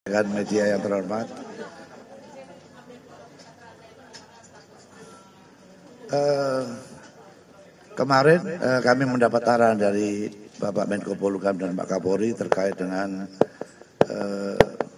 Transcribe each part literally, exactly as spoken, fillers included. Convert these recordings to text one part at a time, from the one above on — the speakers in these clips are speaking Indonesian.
Dengan media yang terhormat, uh, kemarin uh, kami mendapat arahan dari Bapak Menko Polhukam dan Pak Kapolri terkait dengan uh,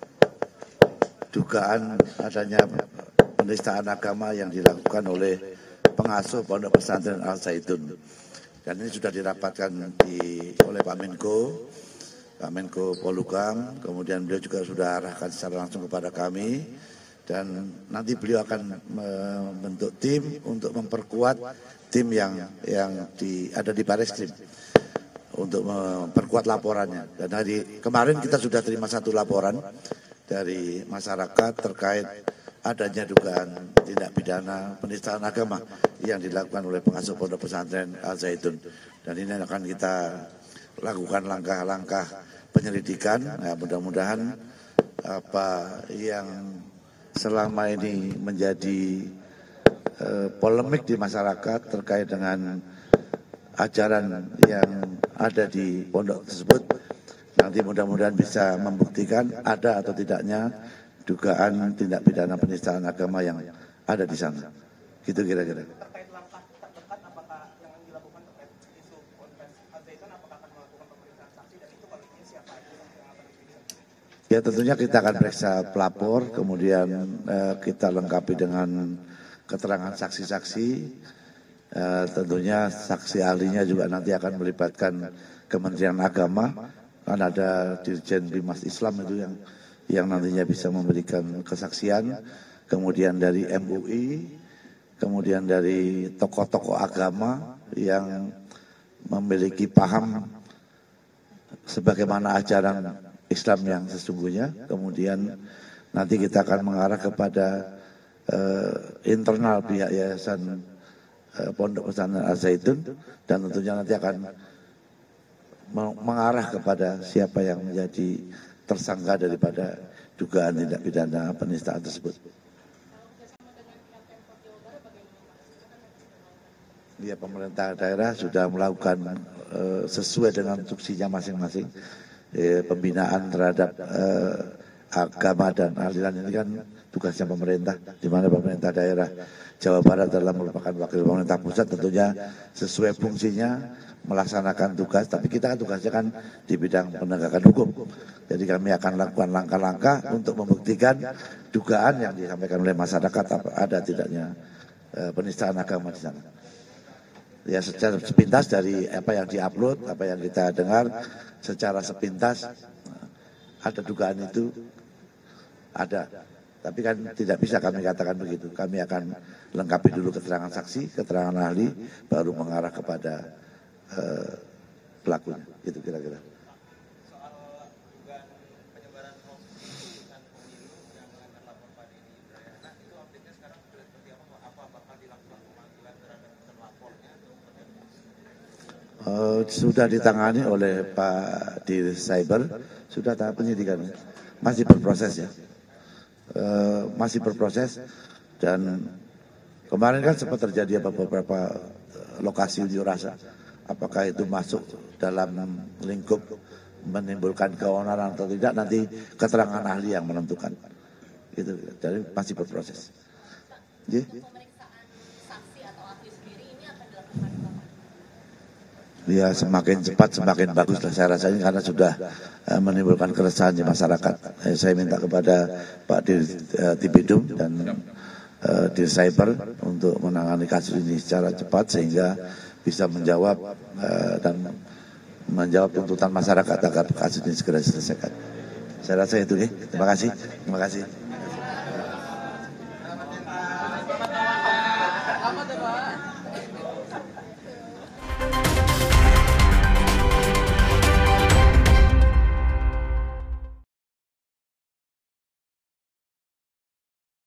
dugaan adanya penistaan agama yang dilakukan oleh pengasuh Pondok Pesantren Al Zaitun. Dan ini sudah dirapatkan di, oleh Pak Menko. Pak Menko Polhukam, kemudian beliau juga sudah arahkan secara langsung kepada kami, dan nanti beliau akan membentuk tim untuk memperkuat tim yang yang di, ada di Bareskrim untuk memperkuat laporannya. Dan hari kemarin kita sudah terima satu laporan dari masyarakat terkait adanya dugaan tindak pidana penistaan agama yang dilakukan oleh pengasuh Pondok Pesantren Al Zaitun. Dan ini akan kita lakukan langkah-langkah penyelidikan. Ya, mudah-mudahan apa yang selama ini menjadi eh, polemik di masyarakat terkait dengan ajaran yang ada di pondok tersebut, nanti mudah-mudahan bisa membuktikan ada atau tidaknya dugaan tindak pidana penistaan agama yang ada di sana. Gitu kira-kira. Ya, tentunya kita akan periksa pelapor, kemudian eh, kita lengkapi dengan keterangan saksi-saksi. Eh, tentunya saksi ahlinya juga nanti akan melibatkan Kementerian Agama, kan ada Dirjen Bimas Islam itu yang yang nantinya bisa memberikan kesaksian. Kemudian dari M U I, kemudian dari tokoh-tokoh agama yang memiliki paham sebagaimana ajaran Islam yang sesungguhnya. Kemudian nanti kita akan mengarah kepada uh, internal pihak Yayasan uh, Pondok Pesantren Al Zaitun, dan tentunya nanti akan mengarah kepada siapa yang menjadi tersangka daripada dugaan tindak pidana penistaan tersebut. Ya, pemerintah daerah sudah melakukan uh, sesuai dengan instruksinya masing-masing. Eh, pembinaan terhadap eh, agama dan aliran ini kan tugasnya pemerintah, di mana pemerintah daerah Jawa Barat adalah merupakan wakil pemerintah pusat, tentunya sesuai fungsinya melaksanakan tugas, tapi kita kan tugasnya kan di bidang penegakan hukum. Jadi kami akan lakukan langkah-langkah untuk membuktikan dugaan yang disampaikan oleh masyarakat ada tidaknya eh, penistaan agama di sana. Ya, secara sepintas dari apa yang diupload, apa yang kita dengar, secara sepintas ada dugaan itu ada. Tapi kan tidak bisa kami katakan begitu. Kami akan lengkapi dulu keterangan saksi, keterangan ahli, baru mengarah kepada uh, pelakunya. Itu kira-kira. Uh, sudah ditangani oleh Pak Dir Cyber, sudah tahap penyidikan, masih berproses ya, uh, masih berproses. Dan kemarin kan sempat terjadi beberapa lokasi unjuk rasa, apakah itu masuk dalam lingkup menimbulkan keonaran atau tidak, nanti keterangan ahli yang menentukan. Itu, jadi masih berproses. Yeah. Ya, semakin cepat semakin bagus lah saya rasanya, karena sudah uh, menimbulkan keresahan di masyarakat. Eh, saya minta kepada Pak Dir uh, Tibidum dan uh, Dir Cyber untuk menangani kasus ini secara cepat sehingga bisa menjawab uh, dan menjawab tuntutan masyarakat agar kasus ini segera diselesaikan. Saya rasa itu, ya. Terima kasih. Terima kasih.